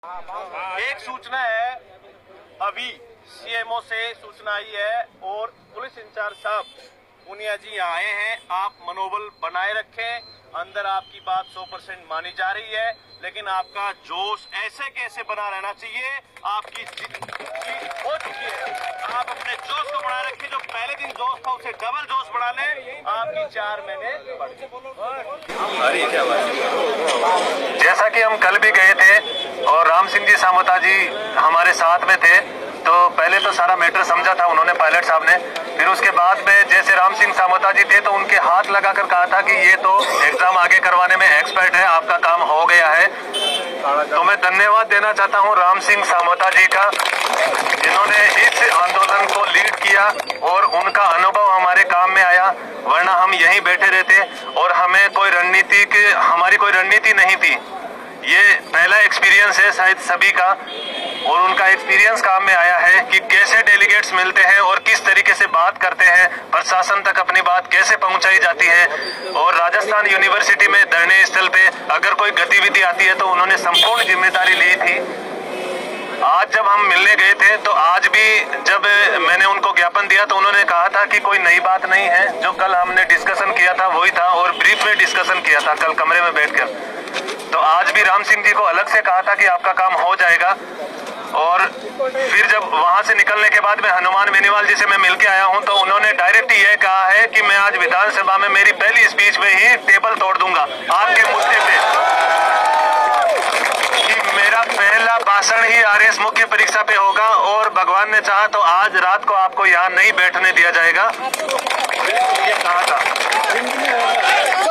एक सूचना है, अभी सीएमओ से सूचना आई है और पुलिस इंचार्ज साहब पुनिया जी आए हैं। आप मनोबल बनाए रखें। अंदर आपकी बात 100% मानी जा रही है, लेकिन आपका जोश ऐसे कैसे बना रहना चाहिए। आपकी जीत हो चुकी है, आप अपने जोश को बढ़ा रखें। जो पहले दिन जोश था उसे डबल जोश बढ़ा लें। आपकी 4 महीने जैसा कि हम कल भी गए थे और राम सिंह जी सामोता जी हमारे साथ में थे, तो पहले तो सारा मैटर समझा था उन्होंने, पायलट साहब ने। फिर उसके बाद में जैसे राम सिंह सामोता जी थे तो उनके हाथ लगाकर कहा था कि ये तो एग्जाम आगे करवाने में एक्सपर्ट है, आपका काम हो गया है। तो मैं धन्यवाद देना चाहता हूँ राम सिंह सामोता जी का, जिन्होंने इस आंदोलन को लीड किया और उनका अनुभव हमारे काम में आया, वरना हम यहीं बैठे रहते और हमें हमारी कोई रणनीति नहीं थी। ये पहला एक्सपीरियंस है शायद सभी का, और उनका एक्सपीरियंस काम में आया है कि कैसे डेलीगेट्स मिलते हैं और किस तरीके से बात करते हैं, प्रशासन तक अपनी बात कैसे पहुंचाई जाती है। और राजस्थान यूनिवर्सिटी में धरने स्थल पे अगर कोई गतिविधि आती है तो उन्होंने संपूर्ण जिम्मेदारी ली थी। आज जब हम मिलने गए थे तो आज भी जब मैंने उनको ज्ञापन दिया तो उन्होंने कहा था कि कोई नई बात नहीं है, जो कल हमने डिस्कशन किया था वही था, और ब्रीफ में डिस्कशन किया था कल कमरे में बैठकर। तो आज भी राम सिंह जी को अलग से कहा था कि आपका काम हो जाएगा। और फिर जब वहां से निकलने के बाद मैं हनुमान बेनीवाल जी से मैं मिलके आया हूं, तो उन्होंने डायरेक्ट ये कहा है कि मैं आज विधानसभा में मेरी पहली स्पीच में ही टेबल तोड़ दूंगा आपके मुद्दे पे, कि मेरा पहला भाषण ही आरएस मुख्य परीक्षा पे होगा, और भगवान ने चाहा तो आज रात को आपको यहाँ नहीं बैठने दिया जाएगा, ये कहा था।